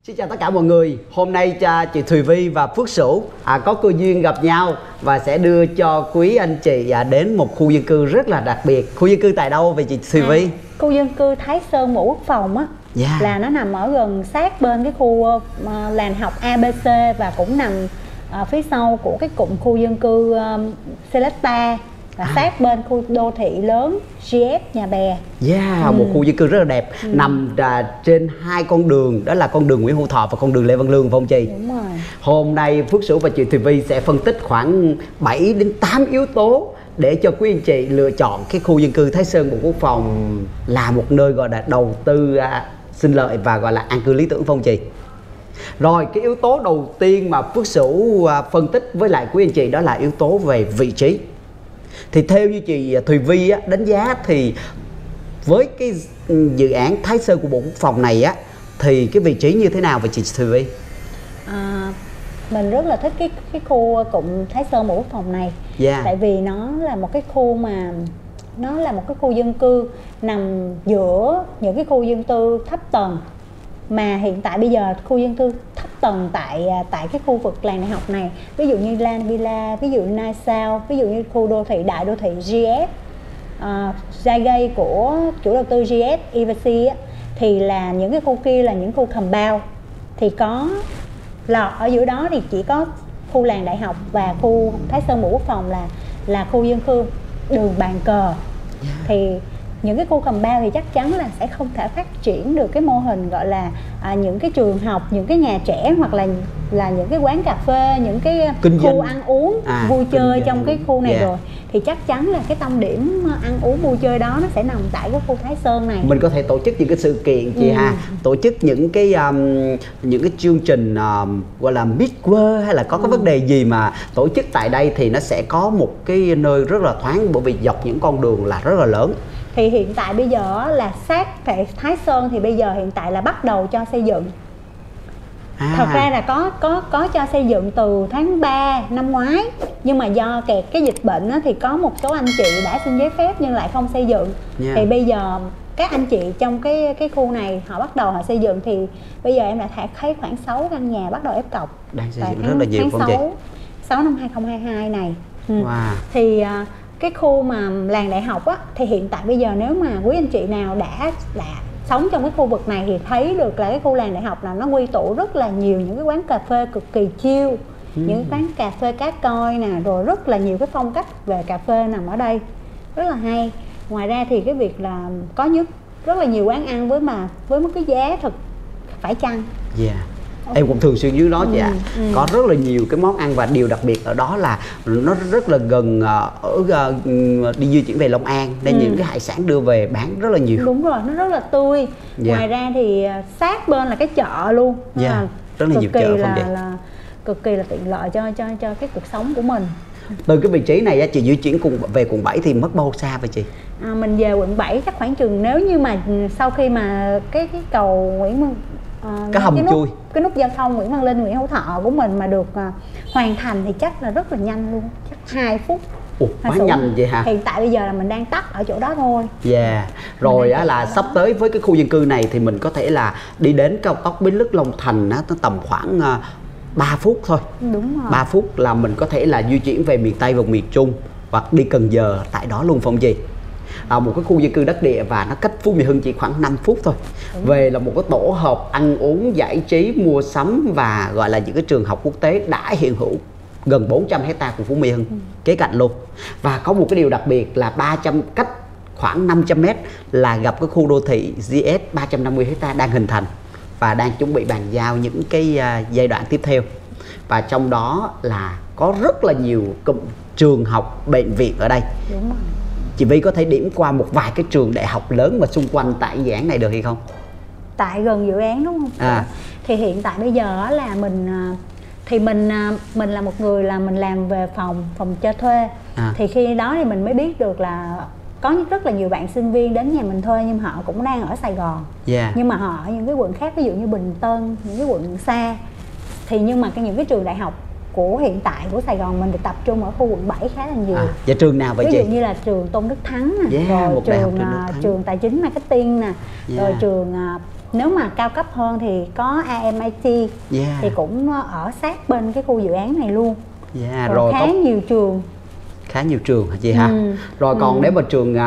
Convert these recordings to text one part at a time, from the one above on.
Xin chào tất cả mọi người. Hôm nay chị Thùy Vi và Phước Sửu có cơ duyên gặp nhau và sẽ đưa cho quý anh chị đến một khu dân cư rất là đặc biệt. Khu dân cư tại đâu vậy chị Thùy Vi? Khu dân cư Thái Sơn Bộ Quốc Phòng á, là nó nằm ở gần sát bên cái khu làng học ABC và cũng nằm phía sau của cái cụm khu dân cư Selecta và sát bên khu đô thị lớn GS Nhà Bè. Một khu dân cư rất là đẹp, nằm trên hai con đường, đó là con đường Nguyễn Hữu Thọ và con đường Lê Văn Lương, phải không chị? Đúng rồi. Hôm nay Phước Sửu và chị Thùy Vi sẽ phân tích khoảng 7 đến 8 yếu tố để cho quý anh chị lựa chọn cái khu dân cư Thái Sơn Bộ Quốc Phòng là một nơi gọi là đầu tư sinh lợi và gọi là an cư lý tưởng, phải không chị? Rồi, cái yếu tố đầu tiên mà Phước Sửu phân tích với lại quý anh chị đó là yếu tố về vị trí. Thì theo như chị Thùy Vi đánh giá thì với cái dự án Thái Sơn của Bộ Quốc phòng này thì cái vị trí như thế nào vậy chị Thùy Vi? Mình rất là thích cái khu cụm Thái Sơn Bộ Quốc phòng này. Tại vì nó là một cái khu mà nó là một cái khu dân cư nằm giữa những cái khu dân cư thấp tầng, mà hiện tại bây giờ khu dân cư thấp tầng tại cái khu vực làng đại học này, ví dụ như Lan Villa, ví dụ như Nice South, ví dụ như khu đô thị đại đô thị GS Zygai của chủ đầu tư GS EVC thì là những cái khu kia là những khu compound, thì có lọt ở giữa đó thì chỉ có khu làng đại học và khu Thái Sơn Bộ Quốc phòng là khu dân cư đường bàn cờ. Thì những cái khu compound thì chắc chắn là sẽ không thể phát triển được cái mô hình gọi là những cái trường học, những cái nhà trẻ hoặc là những cái quán cà phê, những cái khu ăn uống vui chơi trong cái khu này rồi. Thì chắc chắn là cái tâm điểm ăn uống vui chơi đó nó sẽ nằm tại cái khu Thái Sơn này. Mình có thể tổ chức những cái sự kiện chị tổ chức những cái chương trình gọi là midwear hay là có cái vấn đề gì mà tổ chức tại đây thì nó sẽ có một cái nơi rất là thoáng, bởi vì dọc những con đường là rất là lớn. Thì hiện tại bây giờ là sát tại Thái Sơn thì bây giờ hiện tại là bắt đầu cho xây dựng. Thật ra là có cho xây dựng từ tháng 3 năm ngoái, nhưng mà do kẹt cái dịch bệnh thì có một số anh chị đã xin giấy phép nhưng lại không xây dựng. Thì bây giờ các anh chị trong cái khu này họ bắt đầu họ xây dựng, thì bây giờ em đã thấy khoảng 6 căn nhà bắt đầu ép cọc. Đang xây dựng rất là nhiều, không chị? 6 năm 2022 này. Thì cái khu mà làng đại học thì hiện tại bây giờ nếu mà quý anh chị nào đã sống trong cái khu vực này thì thấy được là cái khu làng đại học là nó quy tụ rất là nhiều những cái quán cà phê cực kỳ chill, những quán cà phê cá coi nè, rồi rất là nhiều cái phong cách về cà phê nằm ở đây rất là hay. Ngoài ra thì cái việc là có rất là nhiều quán ăn với một cái giá thật phải chăng. Em cũng thường xuyên dưới đó chị ạ. Có rất là nhiều cái món ăn và điều đặc biệt ở đó là nó rất là gần đi di chuyển về Long An nên những cái hải sản đưa về bán rất là nhiều. Đúng rồi, nó rất là tươi. Ngoài ra thì sát bên là cái chợ luôn. Rất là nhiều chợ không vậy? Là cực kỳ là tiện lợi cho cái cuộc sống của mình. Từ cái vị trí này chị di chuyển về quận 7 thì mất bao xa vậy chị? Mình về quận 7 chắc khoảng chừng, nếu như mà sau khi mà cái cầu Nguyễn cái hầm chui, cái nút giao thông Nguyễn Văn Linh, Nguyễn Hữu Thọ của mình mà được hoàn thành thì chắc là rất là nhanh luôn, chắc 2 phút. Quá nhanh vậy hả? Hiện tại bây giờ là mình đang tắt ở chỗ đó thôi. Rồi là sắp tới với cái khu dân cư này thì mình có thể là đi đến cao tốc Bến Lức Long Thành nó tầm khoảng 3 phút thôi. Đúng rồi. 3 phút là mình có thể là di chuyển về miền Tây và miền Trung hoặc đi Cần Giờ tại đó luôn, phong gì? Một cái khu dân cư đắc địa và nó cách Phú Mỹ Hưng chỉ khoảng 5 phút thôi. Về là một cái tổ hợp ăn uống, giải trí, mua sắm và gọi là những cái trường học quốc tế đã hiện hữu gần 400 hectare của Phú Mỹ Hưng kế cạnh luôn. Và có một cái điều đặc biệt là cách khoảng 500 m là gặp cái khu đô thị GS 350 hectare đang hình thành và đang chuẩn bị bàn giao những cái giai đoạn tiếp theo. Và trong đó là có rất là nhiều cụm trường học, bệnh viện ở đây. Đúng rồi. Chị Vi có thể điểm qua một vài cái trường đại học lớn mà xung quanh tại dự án này được hay không? Tại gần dự án đúng không? Thì hiện tại bây giờ là mình là một người là mình làm về phòng cho thuê. Thì khi đó thì mình mới biết được là có rất là nhiều bạn sinh viên đến nhà mình thuê nhưng họ cũng đang ở Sài Gòn. Nhưng mà họ ở những cái quận khác, ví dụ như Bình Tân, những cái quận xa. Thì nhưng mà những cái trường đại học của hiện tại của Sài Gòn mình được tập trung ở khu quận 7 khá là nhiều. Và trường nào vậy chị? Ví dụ như là trường Tôn Đức Thắng nè, rồi trường Tài chính Marketing nè, rồi trường nếu mà cao cấp hơn thì có RMIT, thì cũng ở sát bên cái khu dự án này luôn. Rồi khá nhiều trường. Khá nhiều trường hả chị ha? Rồi còn nếu mà trường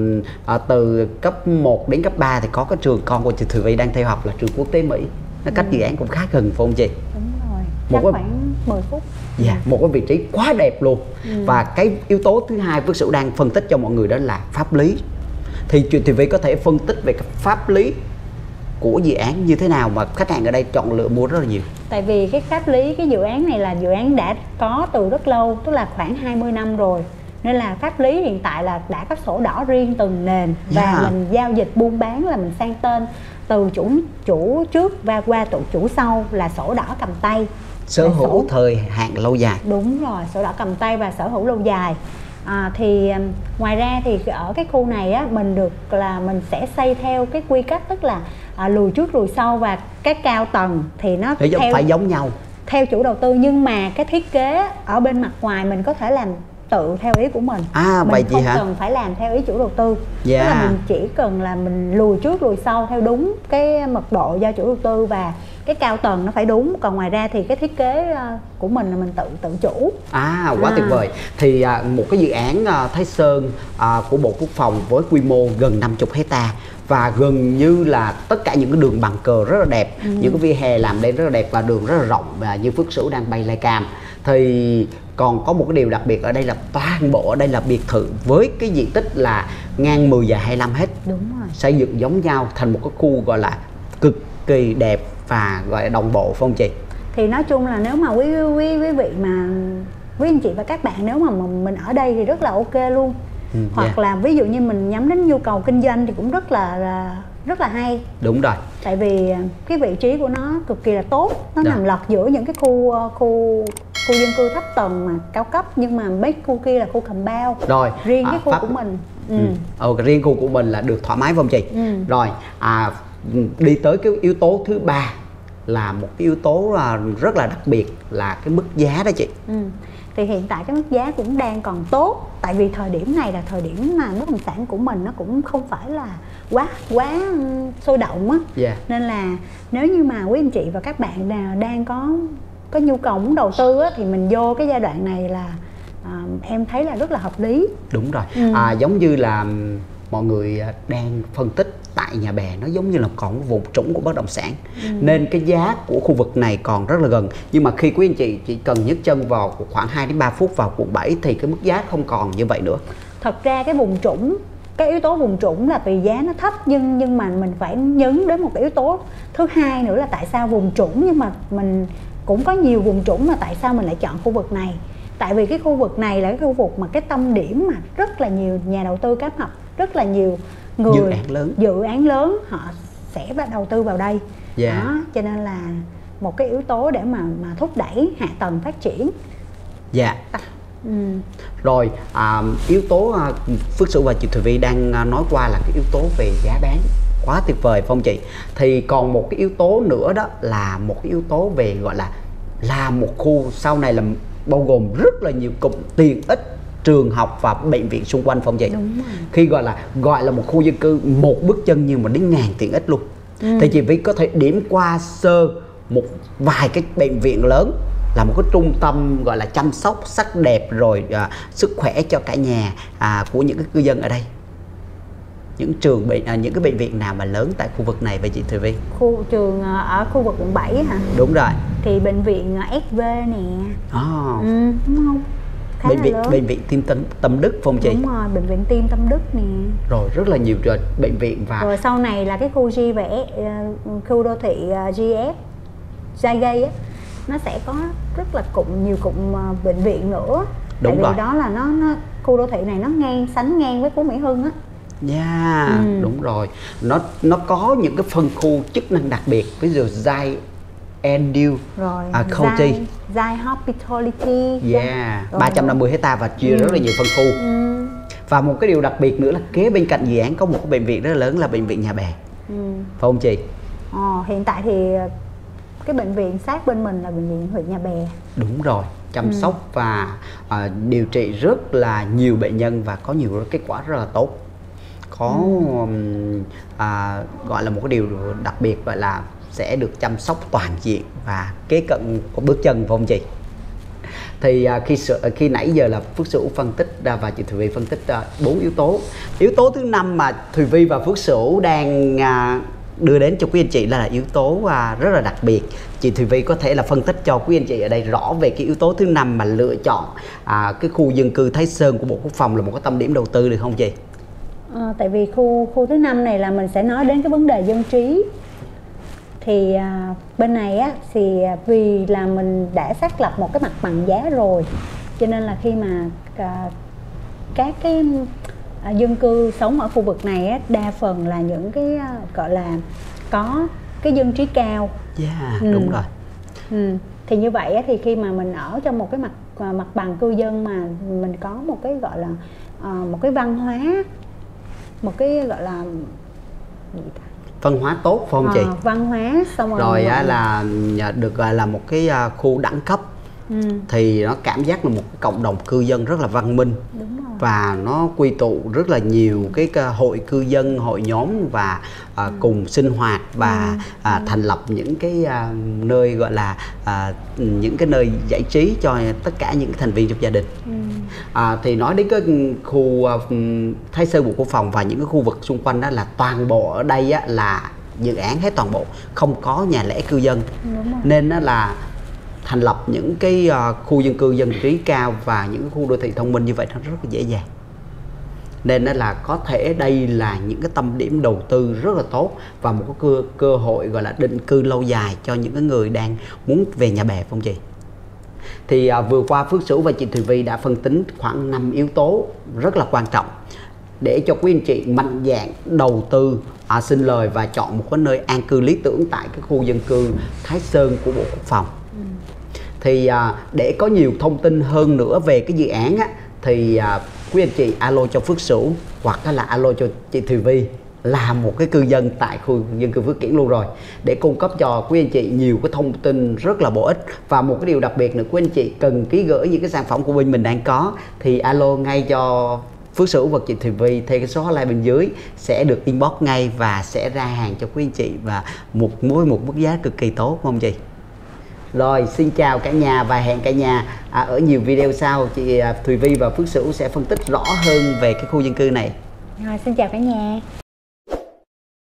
từ cấp 1 đến cấp 3 thì có cái trường con của chị Thùy Vy đang theo học là trường quốc tế Mỹ. Nó cách dự án cũng khá gần phải không chị? Đúng rồi, chắc khoảng 10 phút. Một cái vị trí quá đẹp luôn. Và cái yếu tố thứ hai Phước Sửu đang phân tích cho mọi người đó là pháp lý. Thì chị Thùy Vy có thể phân tích về cái pháp lý của dự án như thế nào mà khách hàng ở đây chọn lựa mua rất là nhiều? Tại vì cái pháp lý cái dự án này là dự án đã có từ rất lâu, tức là khoảng 20 năm rồi. Nên là pháp lý hiện tại là đã có sổ đỏ riêng từng nền. Và mình giao dịch buôn bán là mình sang tên từ chủ trước và qua chủ sau là sổ đỏ cầm tay. Sở hữu thời hạn lâu dài. Đúng rồi, sổ đỏ cầm tay và sở hữu lâu dài. Thì ngoài ra thì ở cái khu này á, mình sẽ xây theo cái quy cách, tức là lùi trước lùi sau, và cái cao tầng thì nó phải giống nhau theo chủ đầu tư, nhưng mà cái thiết kế ở bên mặt ngoài mình có thể làm tự theo ý của mình. Mình không cần phải làm theo ý chủ đầu tư. Tức là mình chỉ cần là mình lùi trước lùi sau theo đúng cái mật độ do chủ đầu tư, và cái cao tầng nó phải đúng. Còn ngoài ra thì cái thiết kế của mình là mình tự chủ. Quá tuyệt vời. Thì một cái dự án Thái Sơn của Bộ Quốc phòng với quy mô gần 50 hectare và gần như là tất cả những cái đường bằng cờ rất là đẹp, những cái vỉa hè làm lên rất là đẹp và đường rất là rộng, và như Phước Sửu đang bay lai cam. Thì còn có một cái điều đặc biệt ở đây là toàn bộ ở đây là biệt thự với cái diện tích là ngang 10 và 25 hết. Đúng rồi. Xây dựng giống nhau thành một cái khu gọi là cực kỳ đẹp và gọi là đồng bộ, phải không chị? Thì nói chung là nếu mà quý vị mà quý anh chị và các bạn nếu mà mình ở đây thì rất là ok luôn. Hoặc là ví dụ như mình nhắm đến nhu cầu kinh doanh thì cũng rất là hay. Đúng rồi. Tại vì cái vị trí của nó cực kỳ là tốt, nó nằm lọt giữa những cái khu dân cư thấp tầng mà cao cấp, nhưng mà mấy khu kia là khu compound. Rồi riêng cái khu của mình. Riêng khu của mình là được thoải mái, phải không chị? Rồi đi tới cái yếu tố thứ ba là một cái yếu tố rất là đặc biệt là cái mức giá đó chị. Thì hiện tại cái mức giá cũng đang còn tốt, tại vì thời điểm này là thời điểm mà bất động sản của mình nó cũng không phải là quá sôi động á. Nên là nếu như mà quý anh chị và các bạn nào đang có nhu cầu muốn đầu tư á, thì mình vô cái giai đoạn này là em thấy là rất là hợp lý. Đúng rồi. Giống như là mọi người đang phân tích tại Nhà Bè nó giống như là còn vùng trũng của bất động sản, nên cái giá của khu vực này còn rất là gần. Nhưng mà khi quý anh chị chỉ cần nhấc chân vào khoảng 2 đến 3 phút vào quận 7 thì cái mức giá không còn như vậy nữa. Thật ra cái vùng trũng, cái yếu tố vùng trũng là vì giá nó thấp, nhưng mà mình phải nhấn đến một cái yếu tố thứ hai nữa là tại sao vùng trũng, nhưng mà mình cũng có nhiều vùng trũng mà tại sao mình lại chọn khu vực này. Tại vì cái khu vực này là cái khu vực mà cái tâm điểm mà rất là nhiều nhà đầu tư cáp ngập, rất là nhiều người dự án lớn họ sẽ đầu tư vào đây. Đó, cho nên là một cái yếu tố để mà thúc đẩy hạ tầng phát triển. Rồi yếu tố Phước Sửu và chị Thùy Vy đang nói qua là cái yếu tố về giá bán, quá tuyệt vời phải không chị? Thì còn một cái yếu tố nữa đó là một cái yếu tố về gọi là một khu sau này là bao gồm rất là nhiều cụm tiện ích, trường học và bệnh viện xung quanh, phải không chị? Đúng rồi. Khi gọi là một khu dân cư một bước chân nhưng mà đến ngàn tiện ích luôn. Thì chị Vy có thể điểm qua sơ một vài cái bệnh viện lớn, là một cái trung tâm gọi là chăm sóc sắc đẹp rồi sức khỏe cho cả nhà của những cái cư dân ở đây. Những những cái bệnh viện nào mà lớn tại khu vực này vậy chị Thùy Vy? Trường ở khu vực quận 7 hả? Đúng rồi. Thì bệnh viện SV nè. Đúng không? Bệnh viện Tim Tâm Đức phải không chị? Đúng rồi, bệnh viện Tim Tâm Đức nè. Rồi rất là nhiều bệnh viện. Và rồi sau này là cái khu khu đô thị GF Zagay á, nó sẽ có rất là nhiều cụm bệnh viện nữa. Đúng tại rồi. vì đó là nó khu đô thị này nó sánh ngang với Phú Mỹ Hưng á. Đúng rồi. Nó có những cái phân khu chức năng đặc biệt, ví dụ Zai Endu County, Zai Hospitality. 350 hectare và chia rất là nhiều phân khu. Và một cái điều đặc biệt nữa là kế bên cạnh dự án có một cái bệnh viện rất là lớn là bệnh viện Nhà Bè. Phải không chị? Hiện tại thì cái bệnh viện sát bên mình là bệnh viện huyện Nhà Bè. Đúng rồi, chăm sóc và điều trị rất là nhiều bệnh nhân và có nhiều kết quả rất là tốt. có gọi là một cái điều đặc biệt, gọi là sẽ được chăm sóc toàn diện và kế cận của bước chân, phải không chị? Thì khi nãy giờ là Phước Sửu phân tích và chị Thùy Vi phân tích 4 yếu tố. Yếu tố thứ 5 mà Thùy Vi và Phước Sửu đang đưa đến cho quý anh chị là yếu tố rất là đặc biệt. Chị Thùy Vi có thể là phân tích cho quý anh chị ở đây rõ về cái yếu tố thứ 5 mà lựa chọn cái khu dân cư Thái Sơn của Bộ Quốc phòng là một cái tâm điểm đầu tư, được không chị? Tại vì khu thứ 5 này là mình sẽ nói đến cái vấn đề dân trí. Thì bên này á, thì vì là mình đã xác lập một cái mặt bằng giá rồi, cho nên là khi mà các cái dân cư sống ở khu vực này á, đa phần là những cái gọi là có cái dân trí cao. Đúng rồi. Thì như vậy á, thì khi mà mình ở trong một cái mặt bằng cư dân mà mình có một cái gọi là một cái văn hóa, một cái gọi là văn hóa tốt, phải không chị? Văn hóa xong rồi là được gọi là một cái khu đẳng cấp. Thì nó cảm giác là một cái cộng đồng cư dân rất là văn minh. Đúng rồi. Và nó quy tụ rất là nhiều cái hội cư dân, hội nhóm và cùng sinh hoạt và thành lập những cái nơi gọi là những cái nơi giải trí cho tất cả những thành viên trong gia đình. Thì nói đến cái khu Thái Sơn Bộ Quốc phòng và những cái khu vực xung quanh đó là toàn bộ ở đây á, là dự án hết toàn bộ, không có nhà lẻ cư dân. Nên đó là thành lập những cái khu dân cư dân trí cao và những khu đô thị thông minh như vậy nó rất là dễ dàng. Nên đó là có thể đây là những cái tâm điểm đầu tư rất là tốt và một cái cơ hội gọi là định cư lâu dài cho những cái người đang muốn về nhà bè, phải không chị? Thì vừa qua Phước Sửu và chị Thùy Vi đã phân tích khoảng 5 yếu tố rất là quan trọng để cho quý anh chị mạnh dạn đầu tư, xin lời và chọn một cái nơi an cư lý tưởng tại cái khu dân cư Thái Sơn của Bộ Quốc phòng. Thì để có nhiều thông tin hơn nữa về cái dự án á, thì quý anh chị alo cho Phước Sửu hoặc là alo cho chị Thùy Vi là một cái cư dân tại khu dân cư Phước Kiển luôn rồi, để cung cấp cho quý anh chị nhiều cái thông tin rất là bổ ích. Và một cái điều đặc biệt nữa, quý anh chị cần ký gửi những cái sản phẩm của bên mình đang có thì alo ngay cho Phước Sửu và chị Thùy Vi theo cái số hotline bên dưới, sẽ được inbox ngay và sẽ ra hàng cho quý anh chị và một mức giá cực kỳ tốt, không chị? Rồi, xin chào cả nhà và hẹn cả nhà ở nhiều video sau chị Thùy Vi và Phước Sửu sẽ phân tích rõ hơn về cái khu dân cư này. Rồi, xin chào cả nhà.